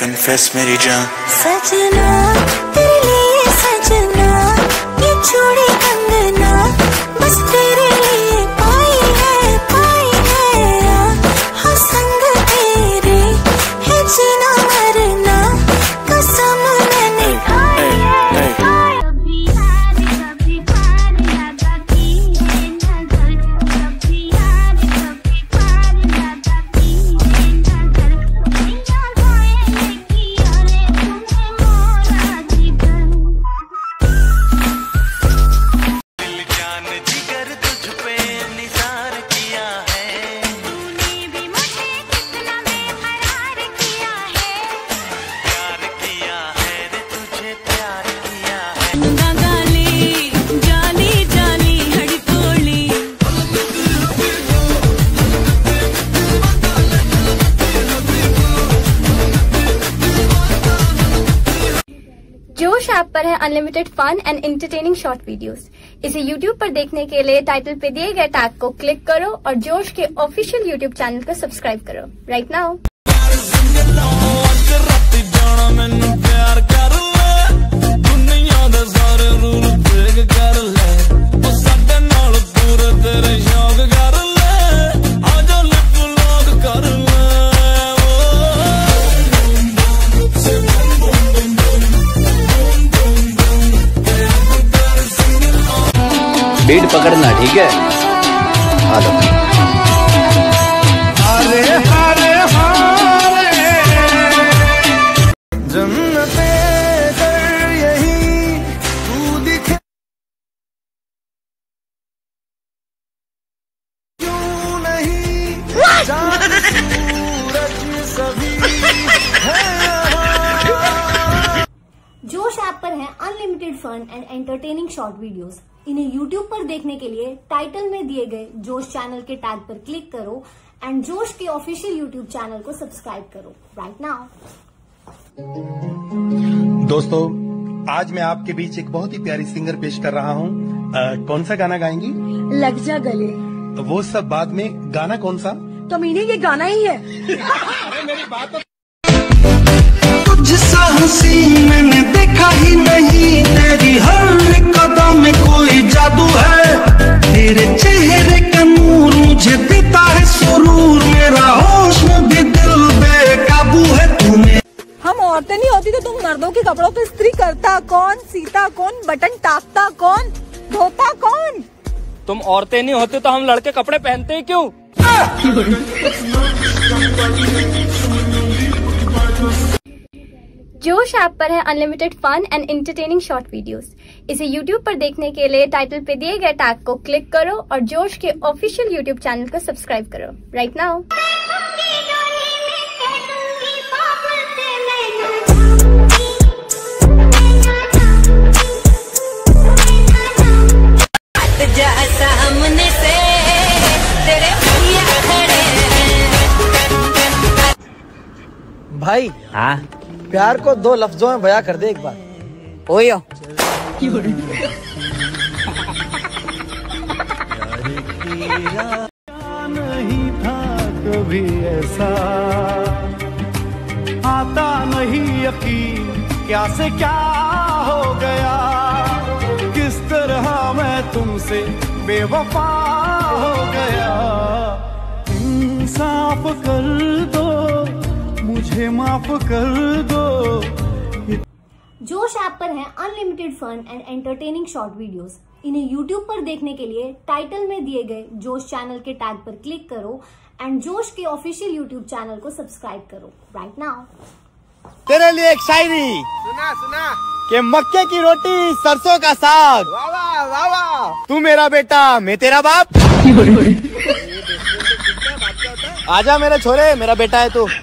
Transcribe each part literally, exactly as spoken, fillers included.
Confess मेरी जान। सजना तेरे लिए सजना, ये चूड़ी कंगना बस तेरे लिए पाई है, पाई है। हाँ संग तेरे है जीना मरना, कसम मैंने खाई है। कभी याद कभी प्यार लगा की है नजर, कभी याद कभी प्यार लगा की है नजर। मैया घायल किया रे तूने मोरा जिगर। दिल जान जिगर तुझ पे निसार किया है, तूने भी मुझे कितना बेकरार किया है। प्यार किया है रे तुझे प्यार किया है। गाली जाली जाली हड़कोली, जोश ऐप पर है unlimited fun and entertaining short videos. इसे यूट्यूब पर देखने के लिए टाइटल पे दिए गए टैग को क्लिक करो और जोश के ऑफिशियल यूट्यूब चैनल को सब्सक्राइब करो राइट नाउ। बीट पकड़ना ठीक है। हाँ तो हारे हारे हारे जन्नते कर यही तू दिखे क्यों नहीं चांद सूरज सभी है यहाँ। जोश ऐप पर है unlimited fun and entertaining short videos. इन्हें यूट्यूब पर देखने के लिए टाइटल में दिए गए जोश चैनल के टैग पर क्लिक करो एंड जोश के ऑफिशियल यूट्यूब चैनल को सब्सक्राइब करो राइट नाउ। दोस्तों, आज मैं आपके बीच एक बहुत ही प्यारी सिंगर पेश कर रहा हूँ। अ, कौन सा गाना गाएंगी? लग जा गले। तो वो सब बाद में, गाना कौन सा? तो मीने ये गाना ही है। अरे मेरी बात तो तुझसा हंसी मैंने देखा ही नहीं, तेरी हर कदम में कोई जादू है, तेरे चेहरे का नूर मुझे देता है सुरूर, मेरा होश में भी दिल बेकाबू है तुम्हें। हम औरतें नहीं होती तो तुम मर्दों के कपड़ों पे इस्त्री करता कौन, सीता कौन, बटन टापता कौन, धोता कौन? तुम औरतें नहीं होते तो हम लड़के कपड़े पहनते ही क्यों? जोश ऐप पर है unlimited fun and entertaining short videos. इसे यूट्यूब पर देखने के लिए टाइटल पे दिए गए टैग को क्लिक करो और जोश के ऑफिशियल यूट्यूब चैनल को सब्सक्राइब करो राइट नाउ। सामने से तेरे भैया खड़े हैं। भाई हाँ प्यार को दो लफ्जों में बयां कर दे एक बार। ओयो नहीं था कभी ऐसा, आता नहीं यकीन क्या से क्या हो गया, किस तरह मैं तुमसे बेवफा हो गया। इंसाफ कर दो मुझे, माफ कर दो। जोश ऐप पर है unlimited fun and entertaining short videos. इन्हें यूट्यूब पर देखने के लिए टाइटल में दिए गए जोश चैनल के टैग पर क्लिक करो एंड जोश के ऑफिशियल यूट्यूब चैनल को सब्सक्राइब करो राइट नाउ। तेरे लिए एक शायरी सुना सुना कि मक्के की रोटी सरसों का साग, वाह वाह वाह वाह, तू मेरा बेटा मैं तेरा बाप। आजा मेरे छोरे, मेरा बेटा है तू।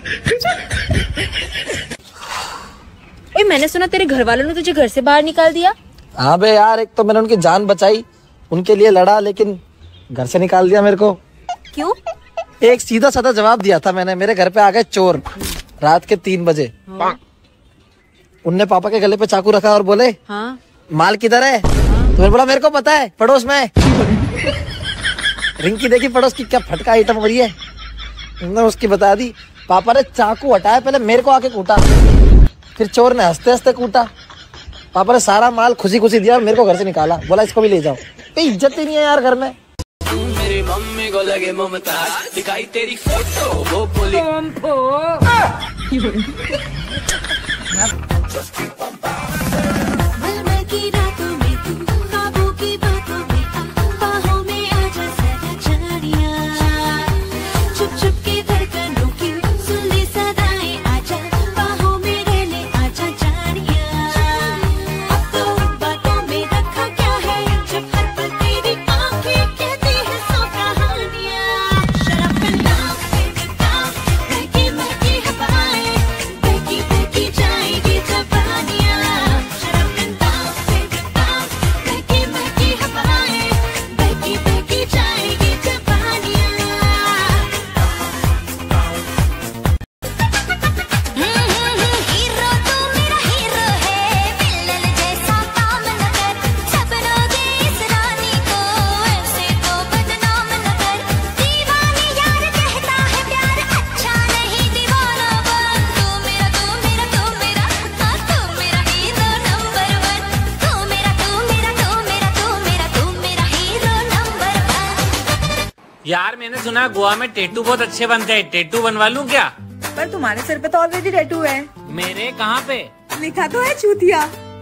ए, मैंने सुना तेरे घर वालों ने तुझे घर से बाहर निकाल दिया। हाँ बे यार, एक तो मैंने उनकी जान बचाई, उनके लिए लड़ा, लेकिन घर से निकाल दिया मेरे को। क्यों? एक सीधा साधा जवाब दिया था मैंने। मेरे घर पे आ गए चोर रात के तीन बजे। उनने पापा के गले पे चाकू रखा और बोले हाँ? माल किधर है? हाँ? तो मैंने बोला मेरे को पता है, पड़ोस में। रिंकी देखी पड़ोस की क्या फटका आइटम हो रही है, उसकी बता दी। पापा ने चाकू हटाया, पहले मेरे को आके कूटा, फिर चोर ने हंसते हंसते कूटा। पापा ने सारा माल खुशी खुशी दिया और मेरे को घर से निकाला, बोला इसको भी ले जाओ। तो इज्जत ही नहीं है यार घर में। मेरी मम्मी को लगे ममताज, दिखाई तेरी फोटो वो बोली यार मैंने सुना गोवा में टैटू बहुत अच्छे बनते हैं, टैटू बनवा लूं क्या? पर तुम्हारे सिर पे तो ऑलरेडी टैटू है। मेरे कहाँ पे? लिखा तो है चूतिया।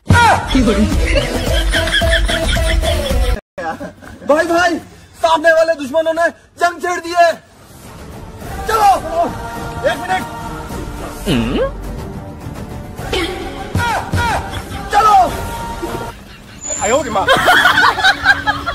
भाई भाई, सामने वाले दुश्मनों ने जंग छेड़ दी है। चलो एक मिनट। चलो आयो रे माँ।